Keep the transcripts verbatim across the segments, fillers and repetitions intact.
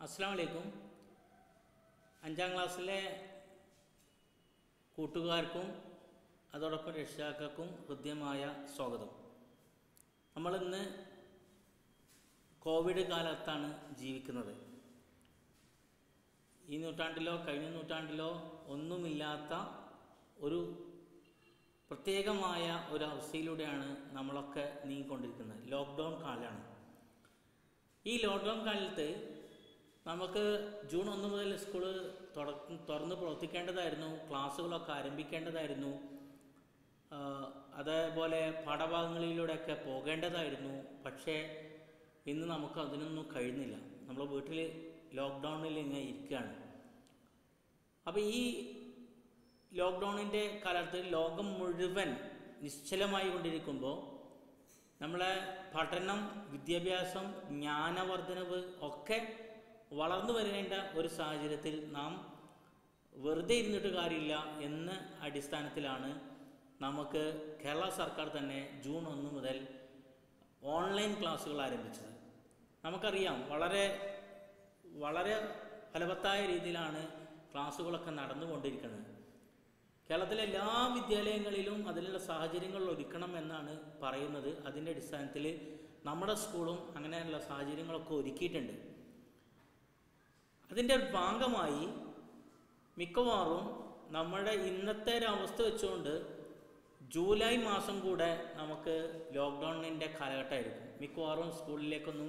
അസ്സലാമു അലൈക്കും. അഞ്ചാം ക്ലാസ്സിലെ കൂട്ടുകാർക്കും അതോടൊപ്പം രക്ഷിതാക്കൾക്കും ഹൃദ്യമായ സ്വാഗതം. നമ്മളിന്ന് കോവിഡ് കാലത്താണ് ജീവിക്കുന്നത്. ഈ നൂറ്റാണ്ടിലോ കഴിഞ്ഞ നൂറ്റാണ്ടിലോ ഒന്നുമില്ലാത്ത ഒരു പ്രത്യേകമായ ഒരു അവസ്ഥയിലൂടെയാണ് നമ്മളൊക്കെ നീങ്ങിക്കൊണ്ടിരിക്കുന്നത്. ലോക്ക്ഡൗൺ കാലമാണ്. ഈ ലോക്ക്ഡൗൺ കാലത്ത് നമുക്ക് ജൂൺ ഒന്ന് മുതൽ സ്കൂള് തുറന്ന് പ്രവർത്തിക്കേണ്ടതായിരുന്നു, ക്ലാസ്സുകളൊക്കെ ആരംഭിക്കേണ്ടതായിരുന്നു, അതേപോലെ പാഠഭാഗങ്ങളിലൂടെയൊക്കെ പോകേണ്ടതായിരുന്നു. പക്ഷേ ഇന്ന് നമുക്ക് അതിനൊന്നും കഴിയുന്നില്ല. നമ്മൾ വീട്ടിൽ ലോക്ക്ഡൗണിൽ ഇങ്ങനെ ഇരിക്കുകയാണ്. അപ്പോൾ ഈ ലോക്ക്ഡൗണിൻ്റെ കാലത്ത് ലോകം മുഴുവൻ നിശ്ചലമായി കൊണ്ടിരിക്കുമ്പോൾ നമ്മളെ പഠനം, വിദ്യാഭ്യാസം, ജ്ഞാനവർദ്ധനവ് ഒക്കെ വളർന്നു വരേണ്ട ഒരു സാഹചര്യത്തിൽ നാം വെറുതെ ഇരുന്നിട്ട് കാര്യമില്ല എന്ന അടിസ്ഥാനത്തിലാണ് നമുക്ക് കേരള സർക്കാർ തന്നെ ജൂൺ ഒന്ന് മുതൽ ഓൺലൈൻ ക്ലാസ്സുകൾ ആരംഭിച്ചത്. നമുക്കറിയാം, വളരെ വളരെ ഫലവത്തായ രീതിയിലാണ് ക്ലാസ്സുകളൊക്കെ നടന്നുകൊണ്ടിരിക്കുന്നത്. കേരളത്തിലെ എല്ലാ വിദ്യാലയങ്ങളിലും അതിനുള്ള സാഹചര്യങ്ങൾ ഒരുക്കണം എന്നാണ് പറയുന്നത്. അതിൻ്റെ അടിസ്ഥാനത്തിൽ നമ്മുടെ സ്കൂളും അങ്ങനെയുള്ള സാഹചര്യങ്ങളൊക്കെ ഒരുക്കിയിട്ടുണ്ട്. അതിൻ്റെ ഭാഗമായി മിക്കവാറും നമ്മുടെ ഇന്നത്തെ ഒരു അവസ്ഥ വെച്ചുകൊണ്ട് ജൂലൈ മാസം കൂടെ നമുക്ക് ലോക്ക്ഡൗണിൻ്റെ കാലഘട്ടമായിരിക്കും. മിക്കവാറും സ്കൂളിലേക്കൊന്നും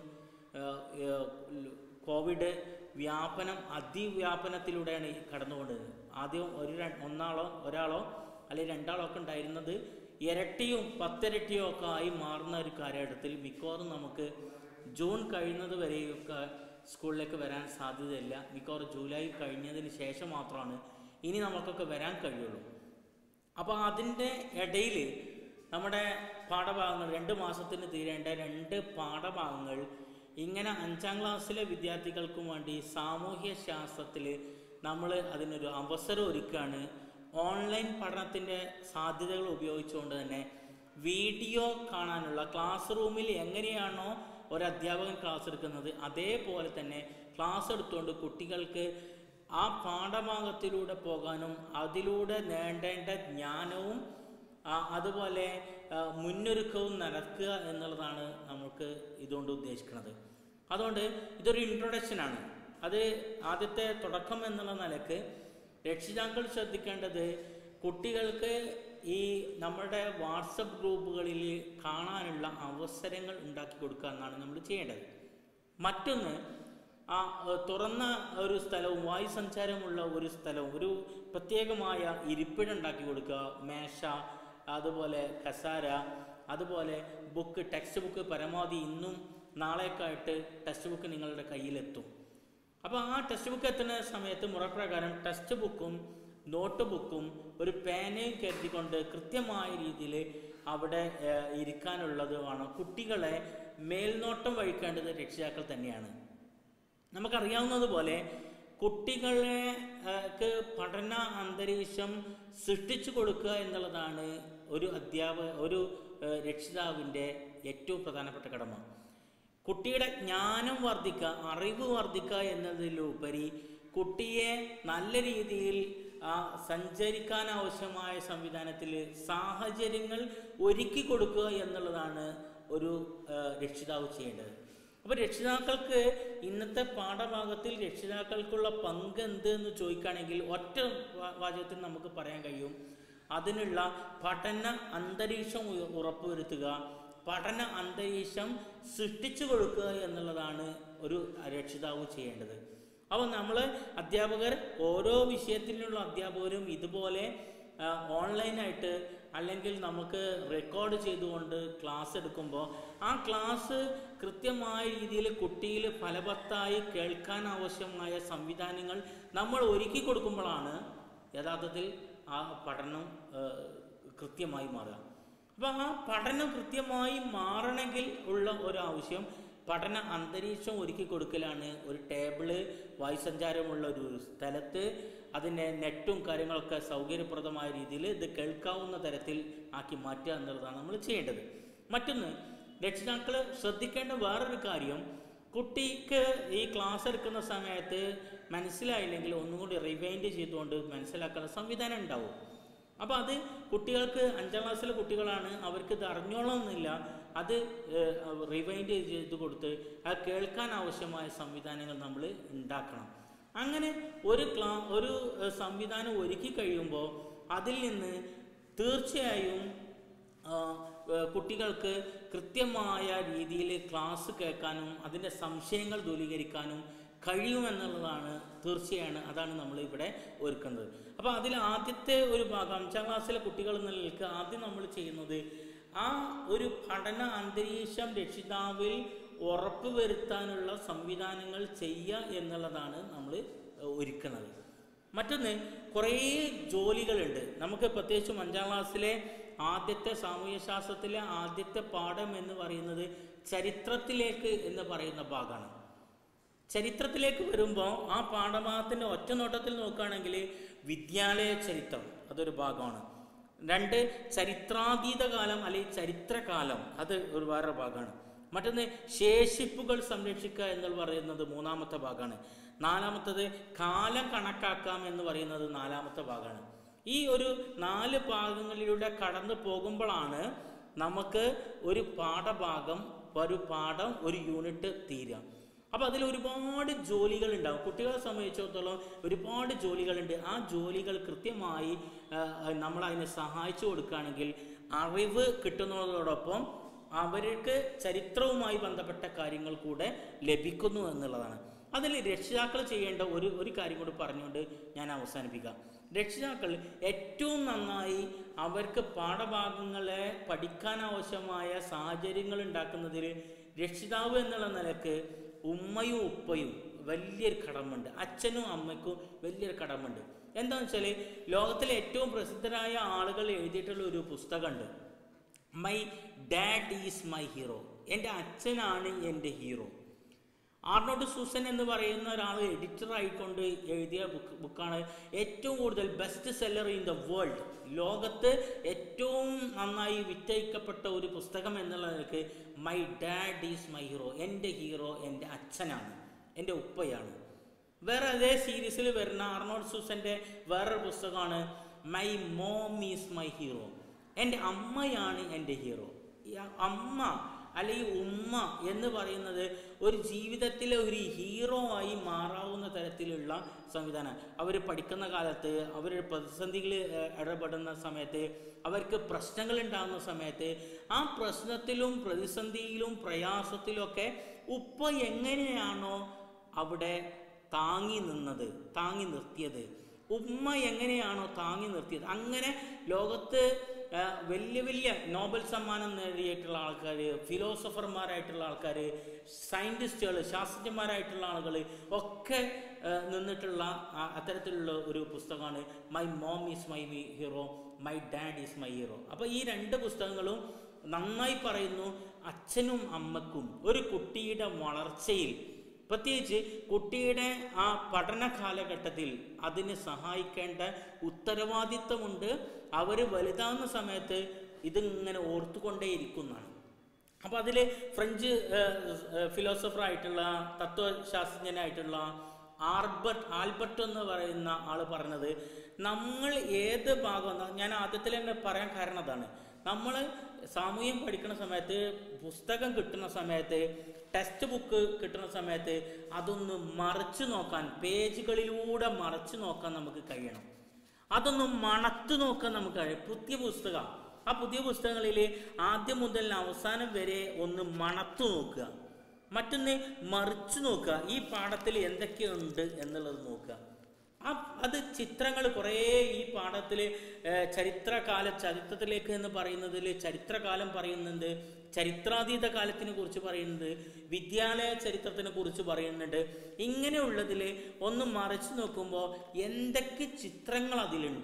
കോവിഡ് വ്യാപനം അതിവ്യാപനത്തിലൂടെയാണ് കടന്നുകൊണ്ടിരുന്നത്. ആദ്യം ഒരു ഒന്നാളോ ഒരാളോ അല്ലെങ്കിൽ രണ്ടാളോ ഒക്കെ ഉണ്ടായിരുന്നത് ഇരട്ടിയും പത്തിരട്ടിയും ഒക്കെ ആയി മാറുന്ന ഒരു കാലഘട്ടത്തിൽ മിക്കവാറും നമുക്ക് ജൂൺ കഴിയുന്നത് വരെയൊക്കെ സ്കൂളിലേക്ക് വരാൻ സാധ്യതയില്ല. മിക്കവാറും ജൂലൈ കഴിഞ്ഞതിന് ശേഷം മാത്രമാണ് ഇനി നമുക്കൊക്കെ വരാൻ കഴിയുള്ളൂ. അപ്പോൾ അതിൻ്റെ ഇടയിൽ നമ്മുടെ പാഠഭാഗങ്ങൾ, രണ്ട് മാസത്തിന് തീരേണ്ട രണ്ട് പാഠഭാഗങ്ങൾ ഇങ്ങനെ അഞ്ചാം ക്ലാസ്സിലെ വിദ്യാർത്ഥികൾക്കും വേണ്ടി സാമൂഹ്യ ശാസ്ത്രത്തിൽ നമ്മൾ അതിനൊരു അവസരം ഒരുക്കുകയാണ്. ഓൺലൈൻ പഠനത്തിൻ്റെ സാധ്യതകൾ ഉപയോഗിച്ചുകൊണ്ട് തന്നെ വീഡിയോ കാണാനുള്ള, ക്ലാസ് റൂമിൽ എങ്ങനെയാണോ ഒരു അധ്യാപകൻ ക്ലാസ് എടുക്കുന്നത് അതേപോലെ തന്നെ ക്ലാസ് എടുത്തുകൊണ്ട് കുട്ടികൾക്ക് ആ പാഠഭാഗത്തിലൂടെ പോകാനും അതിലൂടെ നേടേണ്ട ജ്ഞാനവും അതുപോലെ മുന്നൊരുക്കവും നടക്കുക എന്നുള്ളതാണ് നമുക്ക് ഇതുകൊണ്ട് ഉദ്ദേശിക്കുന്നത്. അതുകൊണ്ട് ഇതൊരു ഇൻട്രൊഡക്ഷനാണ്. അത് ആദ്യത്തെ തുടക്കം എന്നുള്ള നിലക്ക് രക്ഷിതാക്കൾ ശ്രദ്ധിക്കേണ്ടത് കുട്ടികൾക്ക് ഈ നമ്മുടെ വാട്സപ്പ് ഗ്രൂപ്പുകളിൽ കാണാനുള്ള അവസരങ്ങൾ ഉണ്ടാക്കി കൊടുക്കുക എന്നാണ് നമ്മൾ ചെയ്യേണ്ടത്. മറ്റൊന്ന്, ആ തുറന്ന ഒരു സ്ഥലവും വായു സഞ്ചാരമുള്ള ഒരു സ്ഥലവും ഒരു പ്രത്യേകമായ ഇരിപ്പിടം ഉണ്ടാക്കി കൊടുക്കുക. മേശ, അതുപോലെ കസാര, അതുപോലെ ബുക്ക്, ടെക്സ്റ്റ് ബുക്ക് പരമാവധി ഇന്നും നാളേക്കായിട്ട് ടെക്സ്റ്റ് ബുക്ക് നിങ്ങളുടെ കയ്യിലെത്തും. അപ്പോൾ ആ ടെക്സ്റ്റ് ബുക്ക് എത്തുന്ന സമയത്ത് മുറപ്രകാരം ടെക്സ്റ്റ് ബുക്കും നോട്ട് ബുക്കും ഒരു പേനയും കരുതിക്കൊണ്ട് കൃത്യമായ രീതിയിൽ അവിടെ ഇരിക്കാനുള്ളത് വേണം. കുട്ടികളെ മേൽനോട്ടം വഹിക്കേണ്ടത് രക്ഷിതാക്കൾ തന്നെയാണ്. നമുക്കറിയാവുന്നതുപോലെ കുട്ടികളെക്ക് പഠന അന്തരീക്ഷം സൃഷ്ടിച്ചു കൊടുക്കുക എന്നുള്ളതാണ് ഒരു അധ്യാപക ഒരു രക്ഷിതാവിൻ്റെ ഏറ്റവും പ്രധാനപ്പെട്ട കടമ. കുട്ടിയുടെ ജ്ഞാനം വർദ്ധിക്കുക, അറിവ് വർദ്ധിക്കുക എന്നതിലുപരി കുട്ടിയെ നല്ല രീതിയിൽ സഞ്ചരിക്കാൻ ആവശ്യമായ സംവിധാനത്തിൽ സാഹചര്യങ്ങൾ ഒരുക്കി കൊടുക്കുക എന്നുള്ളതാണ് ഒരു രക്ഷിതാവ് ചെയ്യേണ്ടത്. അപ്പോൾ രക്ഷിതാക്കൾക്ക് ഇന്നത്തെ പാഠഭാഗത്തിൽ രക്ഷിതാക്കൾക്കുള്ള പങ്ക് എന്ത് എന്ന് ചോദിക്കുകയാണെങ്കിൽ ഒറ്റ വാചകത്തിൽ നമുക്ക് പറയാൻ കഴിയും, അതിനുള്ള പഠന അന്തരീക്ഷം ഉറപ്പുവരുത്തുക, പഠന അന്തരീക്ഷം സൃഷ്ടിച്ചു കൊടുക്കുക എന്നുള്ളതാണ് ഒരു രക്ഷിതാവ് ചെയ്യേണ്ടത്. അപ്പോൾ നമ്മൾ അധ്യാപകർ, ഓരോ വിഷയത്തിലുള്ള അധ്യാപകരും ഇതുപോലെ ഓൺലൈനായിട്ട് അല്ലെങ്കിൽ നമുക്ക് റെക്കോർഡ് ചെയ്തുകൊണ്ട് ക്ലാസ് എടുക്കുമ്പോൾ ആ ക്ലാസ് കൃത്യമായ രീതിയിൽ കുട്ടിയിൽ ഫലവത്തായി കേൾക്കാൻ ആവശ്യമായ സംവിധാനങ്ങൾ നമ്മൾ ഒരുക്കി കൊടുക്കുമ്പോഴാണ് യഥാർത്ഥത്തിൽ ആ പഠനം കൃത്യമായി മാറുക. അപ്പോൾ ആ പഠനം കൃത്യമായി മാറണമെങ്കിൽ ഉള്ള ഒരാവശ്യം പഠന അന്തരീക്ഷം ഒരുക്കി കൊടുക്കലാണ്. ഒരു ടേബിള്, വായുസഞ്ചാരമുള്ള ഒരു സ്ഥലത്ത് അതിൻ്റെ നെറ്റും കാര്യങ്ങളൊക്കെ സൗകര്യപ്രദമായ രീതിയിൽ ഇത് കേൾക്കാവുന്ന തരത്തിൽ ആക്കി മാറ്റുക എന്നുള്ളതാണ് നമ്മൾ ചെയ്യേണ്ടത്. മറ്റൊന്ന്, രക്ഷിതാക്കൾ ശ്രദ്ധിക്കേണ്ട വേറൊരു കാര്യം, കുട്ടിക്ക് ഈ ക്ലാസ് എടുക്കുന്ന സമയത്ത് മനസ്സിലായില്ലെങ്കിൽ ഒന്നും കൂടി റിവൈൻഡ് ചെയ്തുകൊണ്ട് മനസ്സിലാക്കുന്ന സംവിധാനം ഉണ്ടാവും. അപ്പോൾ അത് കുട്ടികൾക്ക് അഞ്ചാം ക്ലാസ്സിലെ കുട്ടികളാണ്, അവർക്ക് ഇത് അറിഞ്ഞോളണമെന്നില്ല. അത് റിവൈൻഡ് ചെയ്ത് കൊടുത്ത് അത് കേൾക്കാൻ ആവശ്യമായ സംവിധാനങ്ങൾ നമ്മൾ ഉണ്ടാക്കണം. അങ്ങനെ ഒരു ക്ലാ ഒരു സംവിധാനം ഒരുക്കി കഴിയുമ്പോൾ അതിൽ നിന്ന് തീർച്ചയായും കുട്ടികൾക്ക് കൃത്യമായ രീതിയിൽ ക്ലാസ് കേൾക്കാനും അതിൻ്റെ സംശയങ്ങൾ ദൂരീകരിക്കാനും കഴിയുമെന്നുള്ളതാണ് തീർച്ചയാണ്. അതാണ് നമ്മൾ ഇവിടെ ഒരുക്കുന്നത്. അപ്പോൾ അതിൽ ആദ്യത്തെ ഒരു ഭാഗം അഞ്ചാം ക്ലാസ്സിലെ കുട്ടികൾ എന്ന നിലയ്ക്ക് ആദ്യം നമ്മൾ ചെയ്യുന്നത് ആ ഒരു പഠന അന്തരീക്ഷം രക്ഷിതാവിൽ ഉറപ്പ് വരുത്താനുള്ള സംവിധാനങ്ങൾ ചെയ്യുക എന്നുള്ളതാണ് നമ്മൾ ഒരുക്കുന്നത്. മറ്റൊന്ന്, കുറേ ജോലികളുണ്ട് നമുക്ക്. പ്രത്യേകിച്ചും അഞ്ചാം ക്ലാസ്സിലെ ആദ്യത്തെ സാമൂഹ്യശാസ്ത്രത്തിലെ ആദ്യത്തെ പാഠം എന്ന് പറയുന്നത് ചരിത്രത്തിലേക്ക് എന്ന് പറയുന്ന ഭാഗമാണ്. ചരിത്രത്തിലേക്ക് വരുമ്പോൾ ആ പാഠഭാഗത്തിൻ്റെ ഒറ്റ നോട്ടത്തിൽ നോക്കുകയാണെങ്കിൽ വിദ്യാലയ ചരിത്രം അതൊരു ഭാഗമാണ്. രണ്ട്, ചരിത്രാതീത കാലം അല്ലെങ്കിൽ ചരിത്രകാലം അത് ഒരു വേറെ ഭാഗമാണ്. മറ്റൊന്ന്, ശേഷിപ്പുകൾ സംരക്ഷിക്കുക എന്ന് പറയുന്നത് മൂന്നാമത്തെ ഭാഗമാണ്. നാലാമത്തത് കാലം കണക്കാക്കാം എന്ന് പറയുന്നത് നാലാമത്തെ ഭാഗമാണ്. ഈ ഒരു നാല് ഭാഗങ്ങളിലൂടെ കടന്നു പോകുമ്പോഴാണ് നമുക്ക് ഒരു പാഠഭാഗം, ഒരു പാഠം, ഒരു യൂണിറ്റ് തീരുക. അപ്പോൾ അതിൽ ഒരുപാട് ജോലികൾ ഉണ്ടാകും. കുട്ടികളെ സംബന്ധിച്ചിടത്തോളം ഒരുപാട് ജോലികളുണ്ട്. ആ ജോലികൾ കൃത്യമായി നമ്മൾ അതിനെ സഹായിച്ചു കൊടുക്കുകയാണെങ്കിൽ അറിവ് കിട്ടുന്നതോടൊപ്പം അവർക്ക് ചരിത്രവുമായി ബന്ധപ്പെട്ട കാര്യങ്ങൾ കൂടെ ലഭിക്കുന്നു എന്നുള്ളതാണ്. അതിൽ രക്ഷിതാക്കൾ ചെയ്യേണ്ട ഒരു ഒരു കാര്യം കൂടി പറഞ്ഞുകൊണ്ട് ഞാൻ അവസാനിപ്പിക്കാം. രക്ഷിതാക്കൾ ഏറ്റവും നന്നായി അവർക്ക് പാഠഭാഗങ്ങളെ പഠിക്കാൻ ആവശ്യമായ സാഹചര്യങ്ങൾ ഉണ്ടാക്കുന്നതിൽ രക്ഷിതാവ് എന്നുള്ള നിലക്ക് ഉമ്മയും ഉപ്പയും വലിയൊരു കടമുണ്ട്, അച്ഛനും അമ്മയ്ക്കും വലിയൊരു കടമുണ്ട്. എന്താണെന്ന് വെച്ചാൽ ലോകത്തിലെ ഏറ്റവും പ്രസിദ്ധരായ ആളുകൾ എഴുതിയിട്ടുള്ള ഒരു പുസ്തകമുണ്ട്, my dad is my hero. എൻ്റെ അച്ഛനാണ് എൻ്റെ ഹീറോ. ആർണോൾഡ് സൂസൻ എന്ന് പറയുന്ന ഒരാൾ എഡിറ്റർ ആയിക്കൊണ്ട് എഴുതിയ ബുക്ക് ബുക്കാണ് ഏറ്റവും കൂടുതൽ best seller in the world. ലോകത്ത് ഏറ്റവും നന്നായി വിറ്റഴിക്കപ്പെട്ട ഒരു പുസ്തകം എന്നുള്ളതൊക്കെ my dad is my hero. എൻ്റെ ഹീറോ എൻ്റെ അച്ഛനാണ്, എൻ്റെ ഉപ്പയാണ്. വേറെ അതേ സീരീസിൽ വരുന്ന ആർണോൾഡ് സൂസൻ്റെ വേറൊരു പുസ്തകമാണ് my mom is my hero. എൻ്റെ അമ്മയാണ് എൻ്റെ ഹീറോ. അമ്മ അല്ലെങ്കിൽ ഉമ്മ എന്ന് പറയുന്നത് ഒരു ജീവിതത്തിലെ ഒരു ഹീറോ ആയി മാറാവുന്ന തരത്തിലുള്ള സംവിധാനം. അവർ പഠിക്കുന്ന കാലത്ത്, അവർ പ്രതിസന്ധികൾ ഇടപെടുന്ന സമയത്ത്, അവർക്ക് പ്രശ്നങ്ങൾ ഉണ്ടാകുന്ന സമയത്ത് ആ പ്രശ്നത്തിലും പ്രതിസന്ധിയിലും പ്രയാസത്തിലൊക്കെ ഉപ്പ എങ്ങനെയാണോ അവിടെ താങ്ങി നിന്നത്, താങ്ങി നിർത്തിയത്, ഉമ്മ എങ്ങനെയാണോ താങ്ങി നിർത്തിയത്, അങ്ങനെ ലോകത്ത് വലിയ വലിയ നോബൽ സമ്മാനം നേടിയിട്ടുള്ള ആൾക്കാർ, ഫിലോസഫർമാരായിട്ടുള്ള ആൾക്കാർ, സയൻറ്റിസ്റ്റുകൾ, ശാസ്ത്രജ്ഞന്മാരായിട്ടുള്ള ആളുകൾ ഒക്കെ നിന്നിട്ടുള്ള അത്തരത്തിലുള്ള ഒരു പുസ്തകമാണ് my mom is my hero, my dad is my hero. അപ്പോൾ ഈ രണ്ട് പുസ്തകങ്ങളും നന്നായി പറയുന്നു അച്ഛനും അമ്മക്കും ഒരു കുട്ടിയുടെ വളർച്ചയിൽ, പ്രത്യേകിച്ച് കുട്ടിയുടെ ആ പഠന കാലഘട്ടത്തിൽ അതിന് സഹായിക്കേണ്ട ഉത്തരവാദിത്വമുണ്ട്. അവർ വലുതാവുന്ന സമയത്ത് ഇതിങ്ങനെ ഓർത്തുകൊണ്ടേയിരിക്കുന്നതാണ്. അപ്പോൾ അതിൽ ഫ്രഞ്ച് ഫിലോസഫറായിട്ടുള്ള തത്വശാസ്ത്രജ്ഞനായിട്ടുള്ള ആൽബർട്ട് ആൽബർട്ട് എന്ന് പറയുന്ന ആൾ പറഞ്ഞത്, നമ്മൾ ഏത് ഭാഗം, ഞാൻ ആദ്യത്തിൽ തന്നെ പറയാൻ കാരണം അതാണ്, നമ്മൾ സാമൂഹ്യം പഠിക്കുന്ന സമയത്ത്, പുസ്തകം കിട്ടുന്ന സമയത്ത്, ടെക്സ്റ്റ് ബുക്ക് കിട്ടുന്ന സമയത്ത് അതൊന്ന് മറിച്ച് നോക്കാൻ, പേജുകളിലൂടെ മറിച്ച് നോക്കാൻ നമുക്ക് കഴിയണം. അതൊന്ന് മണത്ത് നോക്കാൻ നമുക്ക് കഴിയും. പുതിയ പുസ്തകം, ആ പുതിയ പുസ്തകങ്ങളിൽ ആദ്യം മുതൽ അവസാനം വരെ ഒന്ന് മണത്ത് നോക്കുക. മറ്റൊന്ന് മറിച്ച് നോക്കുക, ഈ പാഠത്തിൽ എന്തൊക്കെയുണ്ട് എന്നുള്ളത് നോക്കുക. ആ അത് ചിത്രങ്ങൾ കുറേ ഈ പാഠത്തിൽ ചരിത്രകാല ചരിത്രത്തിലേക്ക് എന്ന് പറയുന്നതിൽ ചരിത്രകാലം പറയുന്നുണ്ട്, ചരിത്രാതീത കാലത്തിനെ കുറിച്ച് പറയുന്നുണ്ട്, വിദ്യാലയ ചരിത്രത്തിനെ കുറിച്ച് പറയുന്നുണ്ട്. ഇങ്ങനെയുള്ളതിൽ ഒന്ന് മറിച്ച് നോക്കുമ്പോൾ എന്തൊക്കെ ചിത്രങ്ങൾ അതിലുണ്ട്,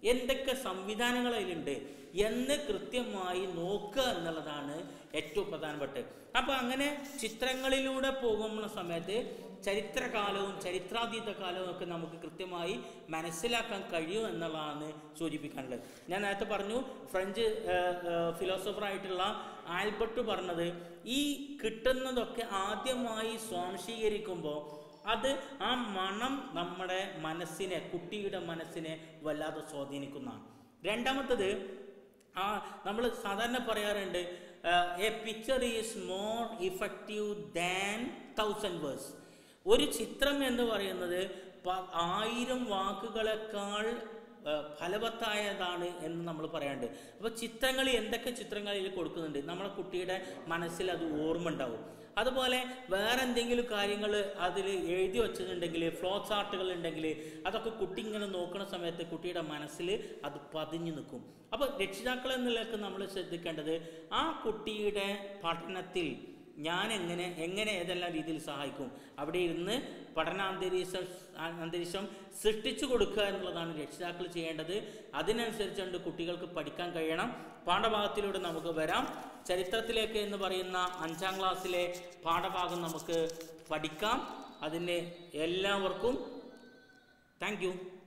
എന്തൊക്കെ സംവിധാനങ്ങൾ അതിലുണ്ട് എന്ന് കൃത്യമായി നോക്കുക എന്നുള്ളതാണ് ഏറ്റവും പ്രധാനപ്പെട്ടത്. അപ്പോൾ അങ്ങനെ ചിത്രങ്ങളിലൂടെ പോകുന്ന സമയത്ത് ചരിത്രകാലവും ചരിത്രാതീത കാലവും ഒക്കെ നമുക്ക് കൃത്യമായി മനസ്സിലാക്കാൻ കഴിയും എന്നുള്ളതാണ് സൂചിപ്പിക്കാനുള്ളത്. ഞാൻ നേരത്തെ പറഞ്ഞു, ഫ്രഞ്ച് ഫിലോസഫറായിട്ടുള്ള ആൽബർട്ട് പറഞ്ഞത് ഈ കിട്ടുന്നതൊക്കെ ആദ്യമായി സ്വാംശീകരിക്കുമ്പോൾ അത് ആ മണം നമ്മുടെ മനസ്സിനെ, കുട്ടിയുടെ മനസ്സിനെ വല്ലാതെ സ്വാധീനിക്കുന്നതാണ്. രണ്ടാമത്തത്, ആ നമ്മൾ സാധാരണ പറയാറുണ്ട്, a picture is more effective than thousand words. ഒരു ചിത്രം എന്ന് പറയുന്നത് ആയിരം വാക്കുകളെക്കാൾ ഫലവത്തായതാണ് എന്ന് നമ്മൾ പറയാറുണ്ട്. അപ്പോൾ ചിത്രങ്ങൾ, എന്തൊക്കെ ചിത്രങ്ങളിൽ കൊടുക്കുന്നുണ്ട്, നമ്മുടെ കുട്ടിയുടെ മനസ്സിൽ അത് ഓർമ്മ ഉണ്ടാവും. അതുപോലെ വേറെ എന്തെങ്കിലും കാര്യങ്ങൾ അതിൽ എഴുതി വച്ചിട്ടുണ്ടെങ്കിൽ, ഫ്ലോ ചാർട്ടുകൾ ഉണ്ടെങ്കിൽ, അതൊക്കെ കുട്ടി ഇങ്ങനെ നോക്കുന്ന സമയത്ത് കുട്ടിയുടെ മനസ്സിൽ അത് പതിഞ്ഞു നിൽക്കും. അപ്പോൾ രക്ഷിതാക്കൾ എന്നുള്ളതൊക്കെ നമ്മൾ ശ്രദ്ധിക്കേണ്ടത്, ആ കുട്ടിയുടെ പഠനത്തിൽ ഞാൻ എങ്ങനെ എങ്ങനെ ഏതെല്ലാം രീതിയിൽ സഹായിക്കും, അവിടെ ഇരുന്ന് പഠനാന്തരീക്ഷം അന്തരീക്ഷം സൃഷ്ടിച്ചു കൊടുക്കുക എന്നുള്ളതാണ് രക്ഷിതാക്കൾ ചെയ്യേണ്ടത്. അതിനനുസരിച്ചുകൊണ്ട് കുട്ടികൾക്ക് പഠിക്കാൻ കഴിയണം. പാഠഭാഗത്തിലൂടെ നമുക്ക് വരാം. ചരിത്രത്തിലേക്ക് എന്ന് പറയുന്ന അഞ്ചാം ക്ലാസ്സിലെ പാഠഭാഗം നമുക്ക് പഠിക്കാം. അതിന് എല്ലാവർക്കും താങ്ക് യു.